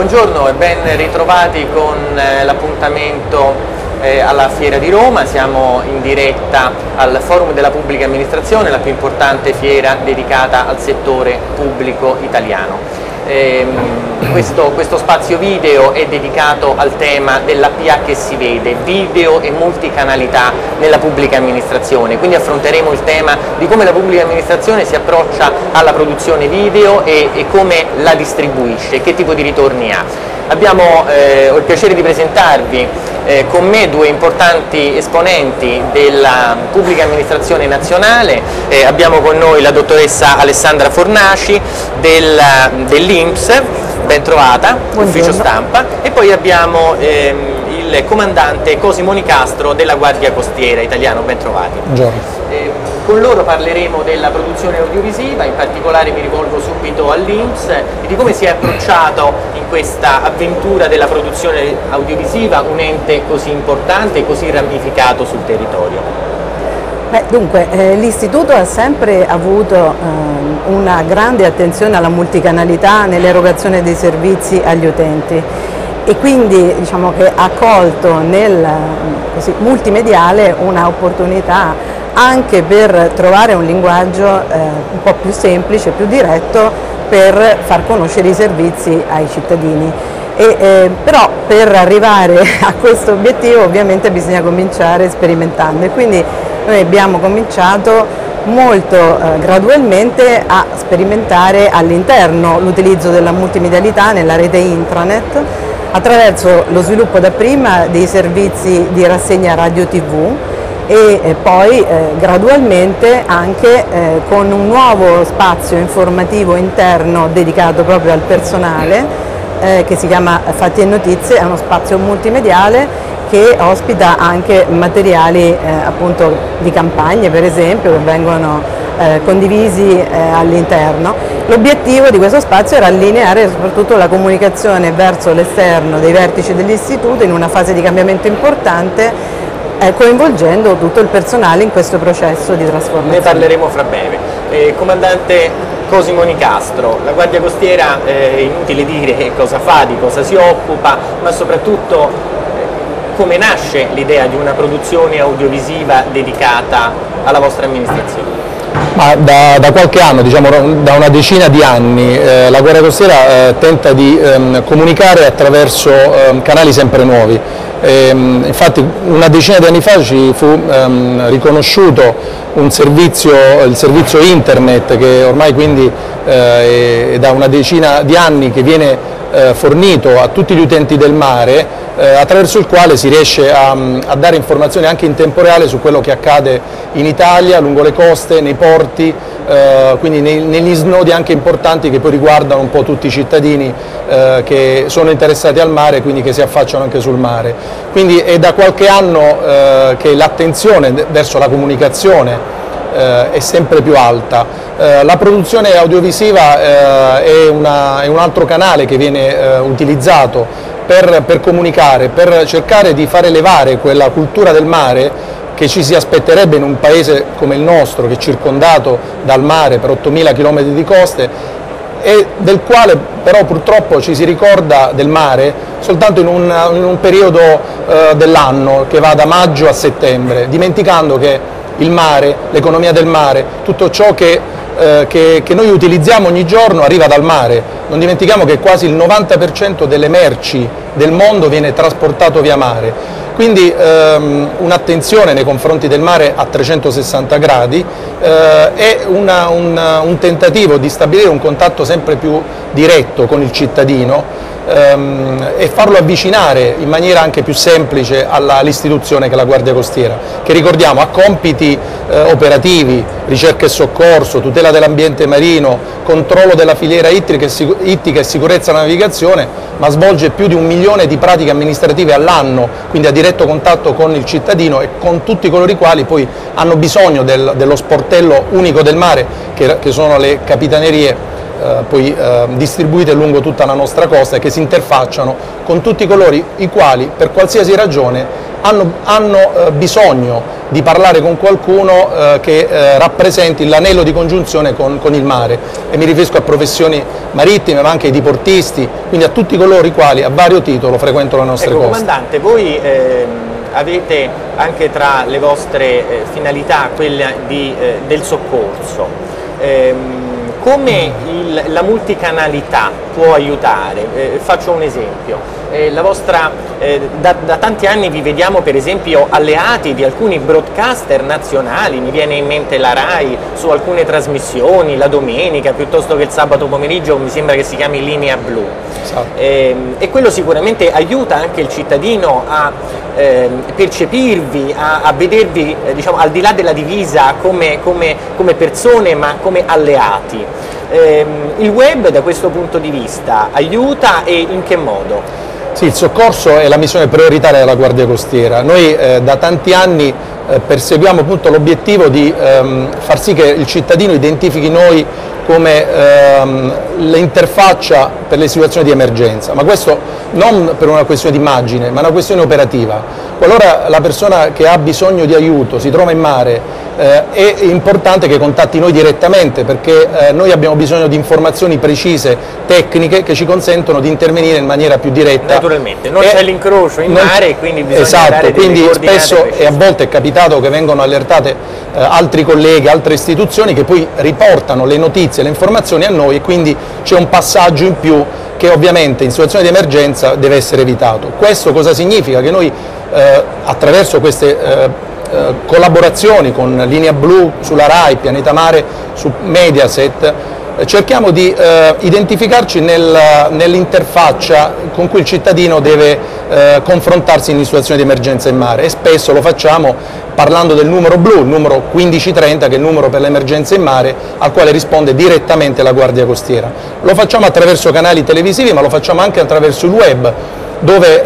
Buongiorno e ben ritrovati con l'appuntamento alla Fiera di Roma. Siamo in diretta al Forum della Pubblica Amministrazione, la più importante fiera dedicata al settore pubblico italiano. Questo spazio video è dedicato al tema della PA che si vede, video e multicanalità nella pubblica amministrazione, quindi affronteremo il tema di come la pubblica amministrazione si approccia alla produzione video e come la distribuisce, che tipo di ritorni ha. Ho il piacere di presentarvi con me due importanti esponenti della pubblica amministrazione nazionale. Abbiamo con noi la dottoressa Alessandra Fornaci dell'INPS, ben trovata, ufficio stampa, e poi abbiamo il comandante Cosimo Nicastro della Guardia Costiera italiano, ben trovati. Buongiorno. Con loro parleremo della produzione audiovisiva, in particolare mi rivolgo subito all'INPS e di come si è approcciato in questa avventura della produzione audiovisiva un ente così importante e così ramificato sul territorio. Dunque, l'Istituto ha sempre avuto una grande attenzione alla multicanalità nell'erogazione dei servizi agli utenti e quindi diciamo che ha colto nel multimediale una opportunità anche per trovare un linguaggio un po' più semplice, più diretto per far conoscere i servizi ai cittadini. Però per arrivare a questo obiettivo ovviamente bisogna cominciare sperimentando e quindi noi abbiamo cominciato molto gradualmente a sperimentare all'interno l'utilizzo della multimedialità nella rete intranet attraverso lo sviluppo dapprima dei servizi di rassegna radio TV e poi gradualmente anche con un nuovo spazio informativo interno dedicato proprio al personale che si chiama Fatti e Notizie, è uno spazio multimediale che ospita anche materiali appunto di campagne per esempio che vengono condivisi all'interno. L'obiettivo di questo spazio era allineare soprattutto la comunicazione verso l'esterno dei vertici dell'istituto in una fase di cambiamento importante coinvolgendo tutto il personale in questo processo di trasformazione. Ne parleremo fra breve. Comandante Cosimo Nicastro, la Guardia Costiera è inutile dire cosa fa, di cosa si occupa, ma soprattutto come nasce l'idea di una produzione audiovisiva dedicata alla vostra amministrazione? Ma da qualche anno, diciamo da una decina di anni, la Guardia Costiera tenta di comunicare attraverso canali sempre nuovi. Infatti una decina di anni fa ci fu riconosciuto il servizio internet che ormai quindi è da una decina di anni che viene fornito a tutti gli utenti del mare, attraverso il quale si riesce a dare informazioni anche in tempo reale su quello che accade in Italia, lungo le coste, nei porti, quindi negli snodi anche importanti che poi riguardano un po' tutti i cittadini che sono interessati al mare, quindi che si affacciano anche sul mare. Quindi è da qualche anno che l'attenzione verso la comunicazione è sempre più alta. La produzione audiovisiva è un altro canale che viene utilizzato per comunicare, per cercare di far elevare quella cultura del mare che ci si aspetterebbe in un paese come il nostro, che è circondato dal mare per 8.000 km di coste e del quale però purtroppo ci si ricorda del mare soltanto in un periodo dell'anno che va da maggio a settembre, dimenticando che il mare, l'economia del mare, tutto ciò che noi utilizziamo ogni giorno arriva dal mare. Non dimentichiamo che quasi il 90% delle merci del mondo viene trasportato via mare. Quindi un'attenzione nei confronti del mare a 360 gradi e un tentativo di stabilire un contatto sempre più diretto con il cittadino e farlo avvicinare in maniera anche più semplice all'istituzione che è la Guardia Costiera, che ricordiamo ha compiti operativi, ricerca e soccorso, tutela dell'ambiente marino, controllo della filiera ittica e sicurezza della navigazione, ma svolge più di 1 milione di pratiche amministrative all'anno, quindi a diretto contatto con il cittadino e con tutti coloro i quali poi hanno bisogno dello sportello unico del mare, che sono le capitanerie distribuite lungo tutta la nostra costa e che si interfacciano con tutti coloro i quali per qualsiasi ragione hanno bisogno di parlare con qualcuno che rappresenti l'anello di congiunzione con il mare, e mi riferisco a professioni marittime ma anche ai diportisti, quindi a tutti coloro i quali a vario titolo frequentano le nostre coste. Comandante, voi avete anche tra le vostre finalità quella del soccorso. Come la multicanalità può aiutare? Faccio un esempio. Da tanti anni vi vediamo per esempio alleati di alcuni broadcaster nazionali, mi viene in mente la RAI su alcune trasmissioni, la domenica piuttosto che il sabato pomeriggio, mi sembra che si chiami Linea Blu. Esatto. E quello sicuramente aiuta anche il cittadino a percepirvi, a vedervi diciamo, al di là della divisa come persone ma come alleati. Il web da questo punto di vista aiuta, e in che modo? Sì, il soccorso è la missione prioritaria della Guardia Costiera. Noi da tanti anni perseguiamo appunto l'obiettivo di far sì che il cittadino identifichi noi come l'interfaccia per le situazioni di emergenza, ma questo non per una questione di immagine, ma una questione operativa. Qualora la persona che ha bisogno di aiuto si trova in mare, è importante che contatti noi direttamente, perché noi abbiamo bisogno di informazioni precise, tecniche, che ci consentono di intervenire in maniera più diretta. Naturalmente, non c'è l'incrocio in mare, quindi bisogna dare delle quindi coordinate spesso precise. E a volte è capitato che vengono allertate altri colleghi, altre istituzioni che poi riportano le notizie, le informazioni a noi, e quindi c'è un passaggio in più che ovviamente in situazioni di emergenza deve essere evitato. Questo cosa significa? Che noi attraverso queste collaborazioni con Linea Blu sulla RAI, Pianeta Mare su Mediaset, cerchiamo di identificarci nell'interfaccia con cui il cittadino deve confrontarsi in situazioni di emergenza in mare, e spesso lo facciamo parlando del numero blu, il numero 1530, che è il numero per l'emergenza in mare, al quale risponde direttamente la Guardia Costiera. Lo facciamo attraverso canali televisivi, ma lo facciamo anche attraverso il web, dove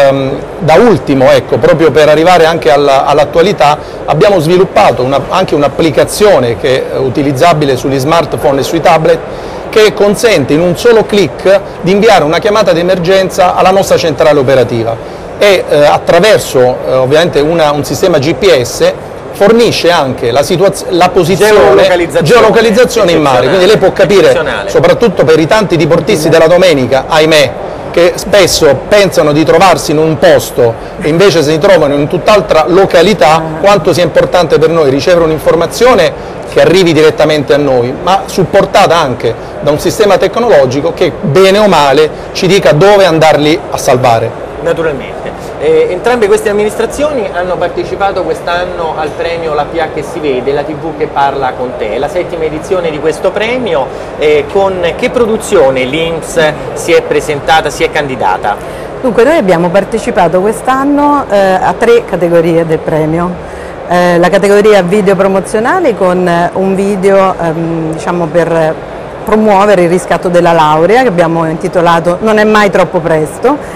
da ultimo, ecco, proprio per arrivare anche all'attualità, abbiamo sviluppato anche un'applicazione che è utilizzabile sugli smartphone e sui tablet, che consente in un solo clic di inviare una chiamata di emergenza alla nostra centrale operativa, e attraverso ovviamente un sistema GPS fornisce anche la posizione, geolocalizzazione in mare, quindi lei può capire, soprattutto per i tanti diportisti della domenica, ahimè, che spesso pensano di trovarsi in un posto e invece si trovano in tutt'altra località, quanto sia importante per noi ricevere un'informazione che arrivi direttamente a noi, ma supportata anche da un sistema tecnologico che bene o male ci dica dove andarli a salvare. Naturalmente. Entrambe queste amministrazioni hanno partecipato quest'anno al premio La PA che si vede, la TV che parla con te, la 7ª edizione di questo premio. Con che produzione l'INPS si è presentata, si è candidata? Dunque, noi abbiamo partecipato quest'anno a 3 categorie del premio. La categoria video promozionale, con un video diciamo per promuovere il riscatto della laurea, che abbiamo intitolato Non è mai troppo presto,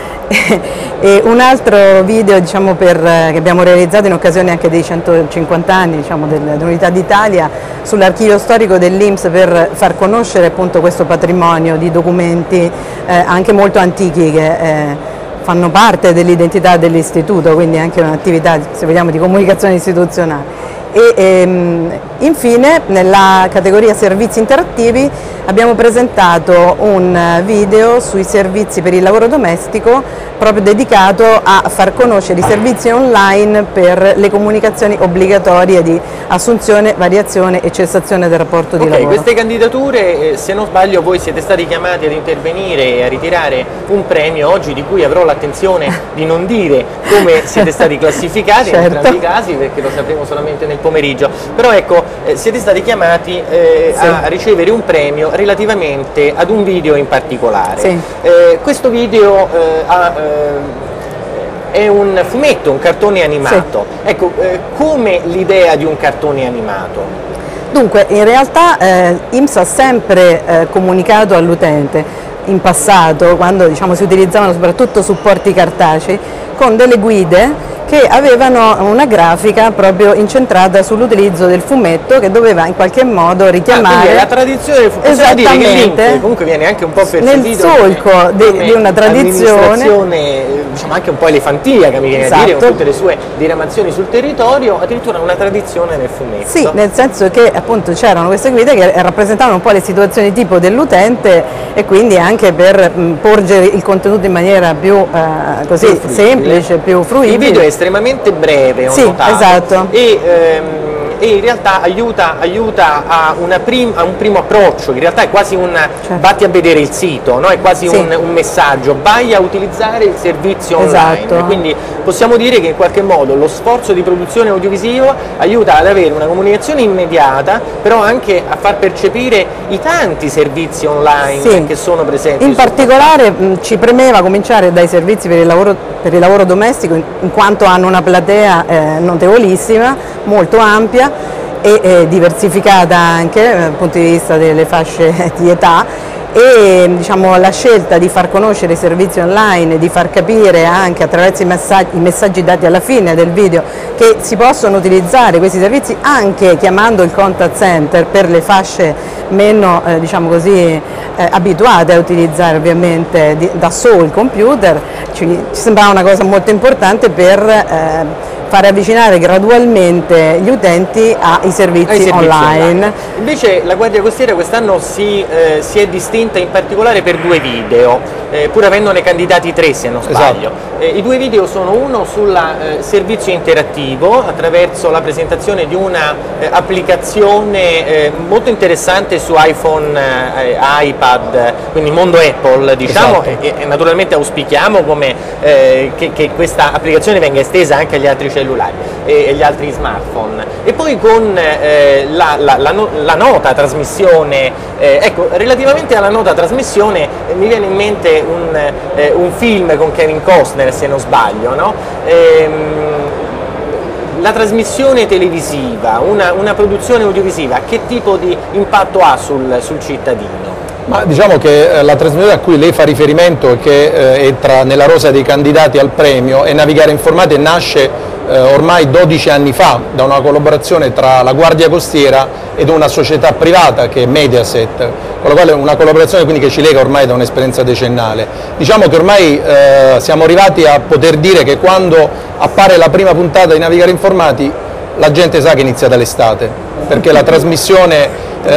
e un altro video diciamo, che abbiamo realizzato in occasione anche dei 150 anni diciamo, dell'Unità d'Italia, sull'archivio storico dell'INPS, per far conoscere appunto questo patrimonio di documenti anche molto antichi che fanno parte dell'identità dell'istituto, quindi anche un'attività, se vogliamo, di comunicazione istituzionale. E infine, nella categoria servizi interattivi, abbiamo presentato un video sui servizi per il lavoro domestico, proprio dedicato a far conoscere i servizi online per le comunicazioni obbligatorie di assunzione, variazione e cessazione del rapporto di lavoro. Queste candidature, se non sbaglio, voi siete stati chiamati ad intervenire e a ritirare un premio oggi, di cui avrò l'attenzione di non dire come siete stati classificati, in entrambi i casi, perché lo sapremo solamente nel pomeriggio. Però ecco, siete stati chiamati a ricevere un premio relativamente ad un video in particolare. Sì. Questo video è un fumetto, un cartone animato. Sì. Ecco, come l'idea di un cartone animato? Dunque, in realtà INPS ha sempre comunicato all'utente, in passato, quando diciamo, si utilizzavano soprattutto supporti cartacei, con delle guide che avevano una grafica proprio incentrata sull'utilizzo del fumetto, che doveva in qualche modo richiamare la tradizione del fumetto. esattamente, dire che link comunque viene anche un po' percepito nel solco di una tradizione, diciamo anche un po' elefantiaca, mi viene a dire, con tutte le sue diramazioni sul territorio, addirittura una tradizione nel fumetto. Sì, nel senso che appunto c'erano queste guide che rappresentavano un po' le situazioni tipo dell'utente, e quindi anche per porgere il contenuto in maniera più così più semplice, più fruibile. Il video è estremamente breve, ho notato, esatto. E in realtà aiuta a un primo approccio, in realtà è quasi un vatti a vedere il sito, no? È quasi un messaggio, vai a utilizzare il servizio online, esatto. Quindi possiamo dire che in qualche modo lo sforzo di produzione audiovisiva aiuta ad avere una comunicazione immediata, però anche a far percepire i tanti servizi online che sono presenti. In particolare ci premeva cominciare dai servizi per il lavoro domestico, in quanto hanno una platea notevolissima, molto ampia e diversificata anche dal punto di vista delle fasce di età, e diciamo, la scelta di far conoscere i servizi online, di far capire anche attraverso i messaggi dati alla fine del video che si possono utilizzare questi servizi anche chiamando il contact center per le fasce meno diciamo così, abituate a utilizzare ovviamente da solo il computer, ci sembrava una cosa molto importante per fare avvicinare gradualmente gli utenti ai servizi online. Invece la Guardia Costiera quest'anno si è distinta in particolare per 2 video, pur avendone candidati 3 se non sbaglio. I 2 video sono uno sul servizio interattivo attraverso la presentazione di una applicazione molto interessante su iPhone, iPad, quindi mondo Apple diciamo, e naturalmente auspichiamo che questa applicazione venga estesa anche agli altri cellulari e gli altri smartphone, e poi con la nota trasmissione, ecco, relativamente alla nota trasmissione mi viene in mente un film con Kevin Costner se non sbaglio, no? La trasmissione televisiva, una produzione audiovisiva, che tipo di impatto ha sul cittadino? Ma diciamo che la trasmissione a cui lei fa riferimento e che è nella rosa dei candidati al premio è Navigare Informati, e nasce ormai 12 anni fa da una collaborazione tra la Guardia Costiera ed una società privata che è Mediaset, con la quale una collaborazione quindi che ci lega ormai da un'esperienza decennale. Diciamo che ormai siamo arrivati a poter dire che quando appare la prima puntata di Navigare Informati la gente sa che inizia dall'estate, perché la trasmissione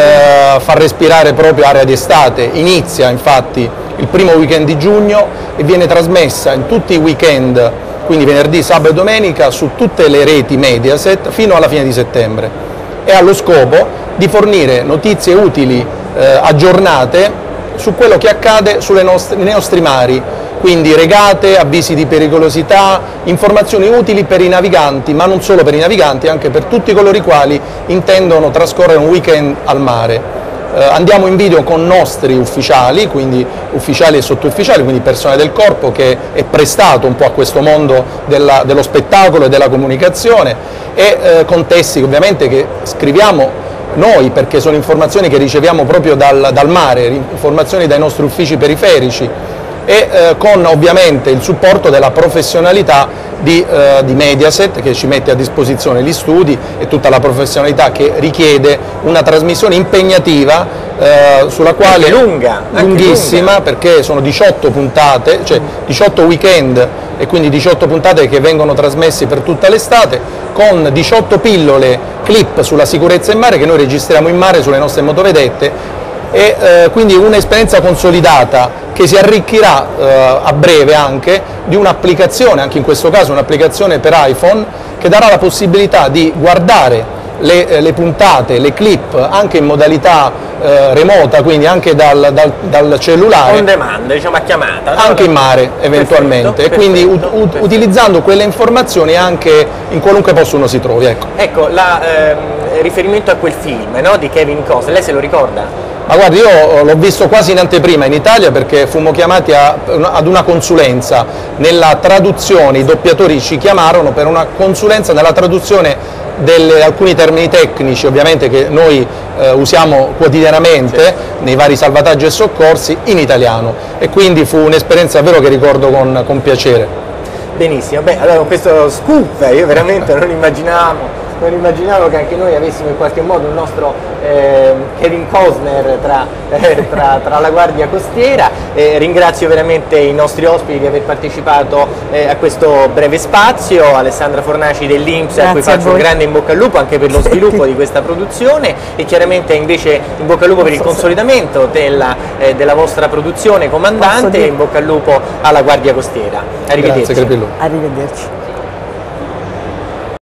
fa respirare proprio area di estate. Inizia infatti il primo weekend di giugno e viene trasmessa in tutti i weekend, quindi venerdì, sabato e domenica, su tutte le reti Mediaset fino alla fine di settembre, e ha lo scopo di fornire notizie utili, aggiornate su quello che accade nei nostri mari, quindi regate, avvisi di pericolosità, informazioni utili per i naviganti, ma non solo per i naviganti, anche per tutti coloro i quali intendono trascorrere un weekend al mare. Andiamo in video con nostri ufficiali, quindi ufficiali e sottufficiali, quindi personale del corpo che è prestato un po' a questo mondo dello spettacolo e della comunicazione, e contesti ovviamente che scriviamo noi, perché sono informazioni che riceviamo proprio dal mare, informazioni dai nostri uffici periferici, e con ovviamente il supporto della professionalità di Mediaset, che ci mette a disposizione gli studi e tutta la professionalità che richiede una trasmissione impegnativa, sulla quale lunghissima, perché sono 18 puntate, cioè 18 weekend e quindi 18 puntate che vengono trasmesse per tutta l'estate, con 18 pillole, clip sulla sicurezza in mare che noi registriamo in mare sulle nostre motovedette, e quindi un'esperienza consolidata che si arricchirà a breve anche di un'applicazione, anche in questo caso un'applicazione per iPhone, che darà la possibilità di guardare le puntate, le clip anche in modalità remota, quindi anche dal cellulare, on demand, diciamo a chiamata, no? Anche in mare eventualmente, perfetto, e quindi perfetto. Utilizzando quelle informazioni anche in qualunque posto uno si trovi. Ecco, riferimento a quel film, no, di Kevin Costner, lei se lo ricorda? Ma guardi, io l'ho visto quasi in anteprima in Italia, perché fummo chiamati ad una consulenza nella traduzione, i doppiatori ci chiamarono per una consulenza nella traduzione di alcuni termini tecnici, ovviamente, che noi usiamo quotidianamente nei vari salvataggi e soccorsi, in italiano, e quindi fu un'esperienza davvero che ricordo con piacere. Benissimo, beh, allora con questo scoop io veramente non immaginavo che anche noi avessimo in qualche modo un nostro Kevin Costner tra la Guardia Costiera. Ringrazio veramente i nostri ospiti di aver partecipato a questo breve spazio, Alessandra Fornaci dell'Inps, a cui faccio un grande in bocca al lupo anche per lo sviluppo di questa produzione, e chiaramente invece in bocca al lupo per il consolidamento della vostra produzione, comandante, e in bocca al lupo alla Guardia Costiera. Arrivederci. Grazie, Arrivederci.